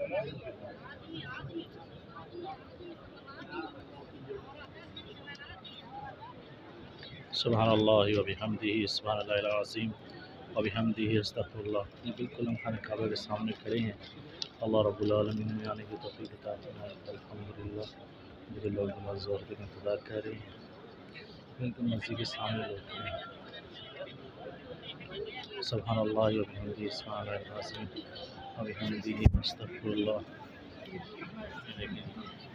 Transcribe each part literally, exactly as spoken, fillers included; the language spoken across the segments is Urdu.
سبحان اللہ و بحمدہ، سبحان اللہ العظیم و بحمدہ، استغفراللہ۔ یہ بالکل ہم خانہ کعبہ کے سامنے کھڑے ہیں۔ اللہ رب العالمین نے آنے کی توفیق عطا فرمائے۔ الحمدللہ مجھے لوگ نماز ظہر کے انتظار کر رہے ہیں، بالکل مسجد کے سامنے لوگ کھڑے ہیں۔ سبحان اللہ و بحمدہ، سبحان اللہ العظیم و بحمدہ، استغفراللہ۔ دیکھیں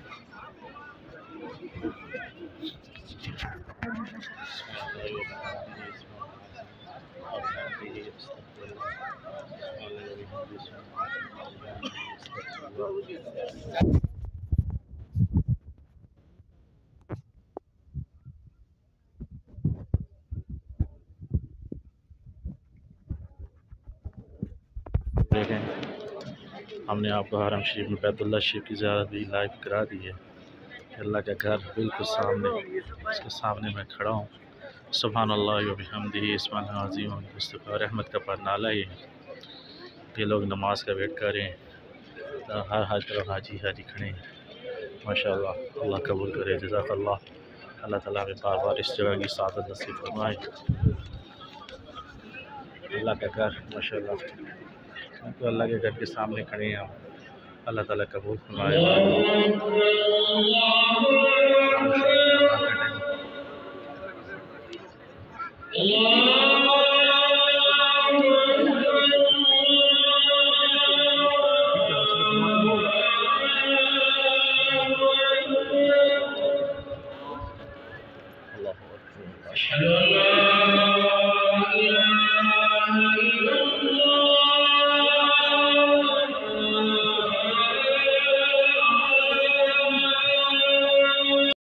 دیکھیں ہم نے آپ کو حرم شریف میں بیت اللہ شریف کی زیارت بھی لائیو کرا دی ہے۔ اللہ کا گھر بالکل سامنے، اس کے سامنے میں کھڑا ہوں۔ سبحان اللہ و بحمدہ، سبحان اللہ العظیم، استغفار رحمت کا پرنالہ یہ یہ لوگ نماز کا ویٹ کر رہے ہیں۔ ہر ہر طرف حاجی حاجی کھڑے ہیں ماشاءاللہ۔ اللہ قبول کرے، جزاک اللہ۔ اللہ تعالیٰ میں بار بار اس جگہ کی سعادت نصیب فرمائے۔ اللہ کا گھر ماشاءاللہ، تو اللہ کے گھر کے سامنے کھڑے ہیں ہم۔ اللہ تعالیٰ قبول فرمائے۔ اللہ